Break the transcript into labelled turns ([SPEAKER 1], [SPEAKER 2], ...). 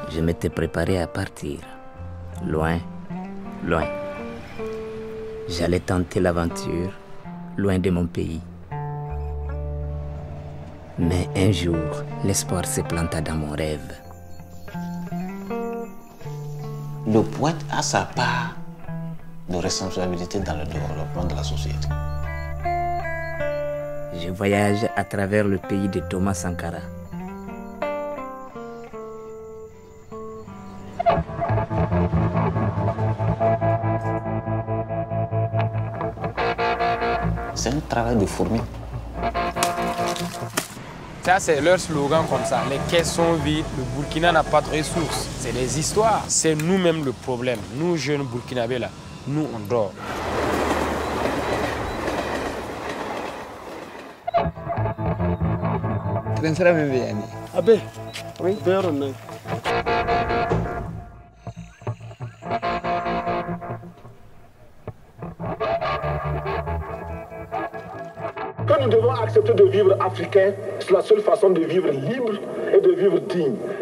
[SPEAKER 1] Je m'étais préparé à partir. Loin, loin. J'allais tenter l'aventure, loin de mon pays. Mais un jour, l'espoir se planta dans mon rêve.
[SPEAKER 2] Le poète a sa part de responsabilité dans le développement de la société.
[SPEAKER 1] Je voyage à travers le pays de Thomas Sankara.
[SPEAKER 2] C'est un travail de fourmi.
[SPEAKER 3] Ça, c'est leur slogan comme ça. Les caisses sont vides, le Burkina n'a pas de ressources. C'est des histoires. C'est nous-mêmes le problème. Nous, jeunes Burkinabés, là, nous, on dort.
[SPEAKER 4] Abbé, oui,
[SPEAKER 5] que nous devons accepter de vivre africain, c'est la seule façon de vivre libre et de vivre digne.